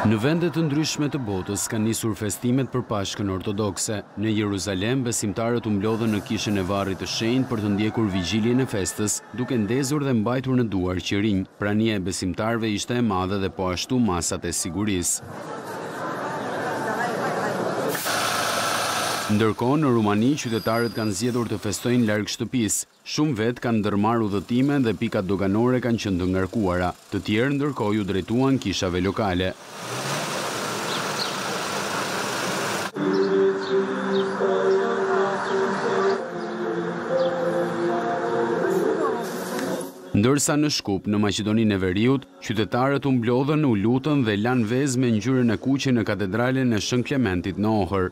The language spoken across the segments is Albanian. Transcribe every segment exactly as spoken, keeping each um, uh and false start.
Në vende të ndryshme të botës kanë nisur festimet për Pashkën ortodokse. Në Jeruzalem, besimtarët u mblodhën në kishën e Varrit të Shenjtë për të ndjekur vigjiljen e festës, duke ndezur dhe mbajtur në duar qirinj. Prania e besimtarëve ishte e madhe dhe po ashtu masat e sigurisë. Ndërkohë, në Rumani, qytetarët kanë zgjedhur të festojnë larg shtëpisë. Shumë vetë kanë ndërmarrë udhëtime dhe pikat doganore kanë qenë të ngarkuara. Të tjerë ndërkohë ju drejtuan kishave lokale. Ndërsa në Shkup, në Maqedoninë e Veriut, qytetarët u mblodhën, u lutën dhe lanë vezë me ngjyrën e kuqe në katedralen e Shën Klementit në Ohër.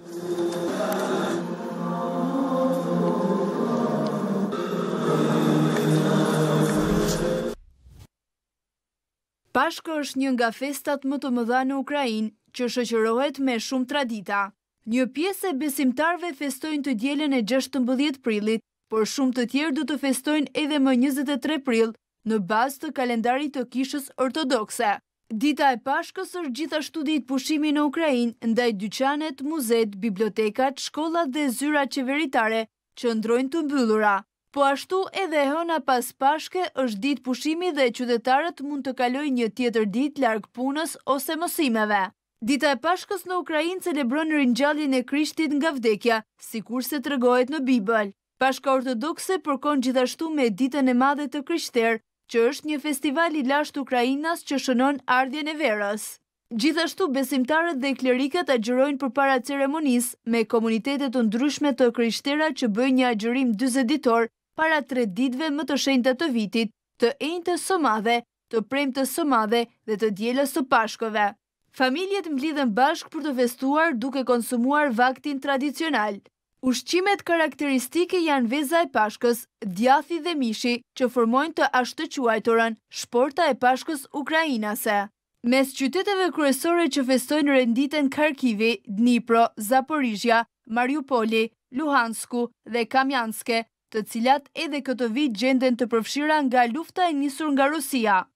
Pashka është një nga festat më të mëdha në Ukrainë, që shoqërohet me shumë tradita. Një pjesë e besimtarëve festojnë të dielën e gjashtëmbëdhjetë prillit, por shumë të tjerë do të festojnë edhe më njëzet e tre prill, në bazë të kalendarit të kishës ortodokse. Dita e Pashkës është gjithashtu ditë pushimi në Ukrainë, ndaj dyqanet, muzet, bibliotekat, shkollat dhe zyrat qeveritare që ndrojnë të mbyllura. Po ashtu edhe hëna pas Pashke është ditë pushimi dhe qytetarët mund të kalojnë një tjetër ditë larg punës ose mësimeve. Dita e Pashkës në Ukrainë celebron ringjalljen e Krishtit nga vdekja, sikurse tregohet në Bibël. Pashka ortodokse përkon gjithashtu me ditën e madhe të Krishterë, që është një festival i lashtë Ukrainas që shënon ardhjen e verës. Gjithashtu besimtarët dhe klerikët agjërojnë përpara ceremonisë me komunitete të ndryshme të krishterë që bëjnë një agjërim dyzet ditor para tre ditëve më të shenjta të vitit, të enjtës së madhe, të premtës së madhe dhe të dielës së Pashkëve. Familjet mblidhen bashkë për të festuar duke konsumuar vaktin tradicional. Ushqimet karakteristike janë veza e Pashkës, djathi dhe mishi, që formojnë të ashtëquajturën, shporta e Pashkës ukrainase. Mes qyteteve kryesore që festojnë renditen Kharkivi, Dnipro, Zaporizhia, Mariupoli, Luhansku dhe Kamjanske, të cilat edhe këtë vit gjenden të përfshira nga lufta e nisur nga Rusia.